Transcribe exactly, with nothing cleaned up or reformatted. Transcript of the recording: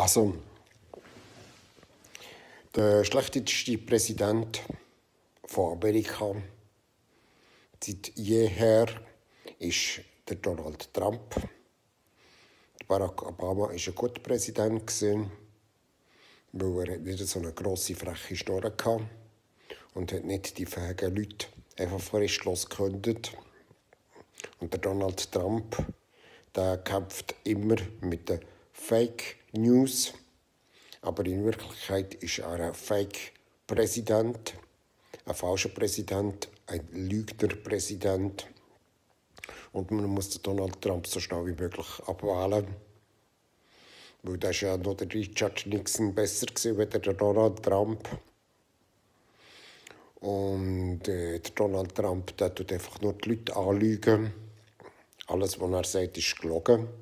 Also, der schlechteste Präsident von Amerika seit jeher ist der Donald Trump. Barack Obama war ein guter Präsident, weil er nicht so eine grosse, freche Schnurr hatte und hat nicht die fähigen Leute einfach fristlos gekündigt. Und der Donald Trump, der kämpft immer mit den Fake News, aber in Wirklichkeit ist er ein Fake-Präsident, ein falscher Präsident, ein Lügner-Präsident. Und man muss den Donald Trump so schnell wie möglich abwählen. Weil da war ja noch der Richard Nixon besser gewesen als der Donald Trump. Und äh, der Donald Trump, der tut einfach nur die Leute anlügen. Alles, was er sagt, ist gelogen.